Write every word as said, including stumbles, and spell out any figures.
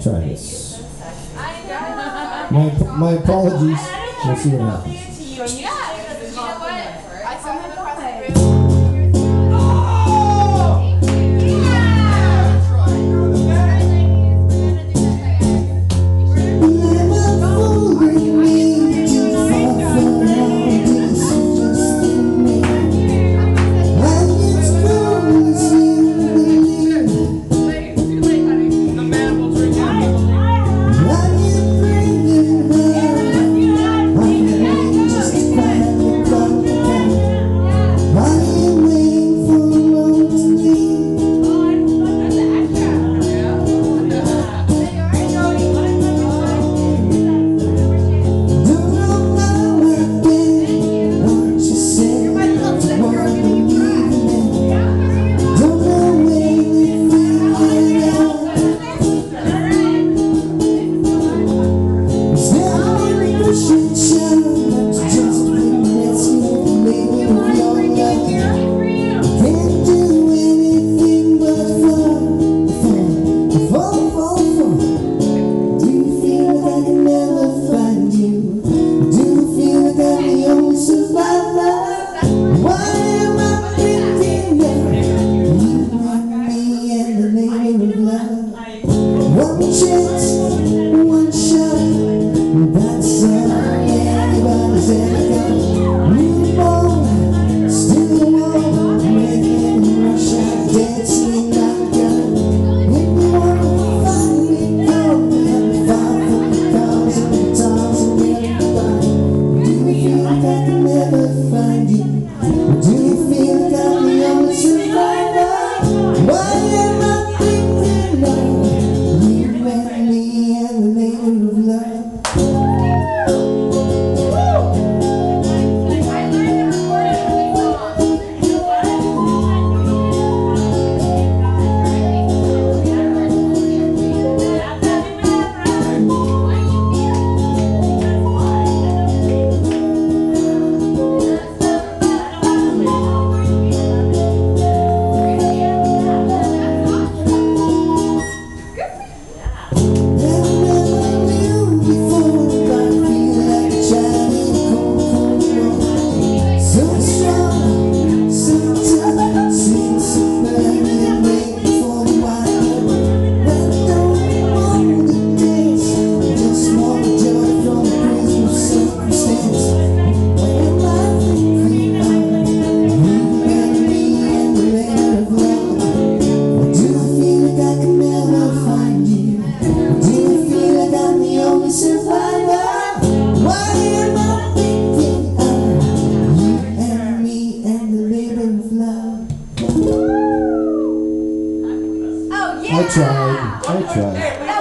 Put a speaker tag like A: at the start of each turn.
A: try this. My, my apologies. We'll see what happens. One chance, one shot, that's all anybody's ever got. Move on, still warm, making a rush out, dancing like a gun. If you wanna find me, come and fight for the cause and the times and everybody. Do you feel like I can never find you? Do you feel like I'm the only survivor? Why am I thinking of I tried. I tried.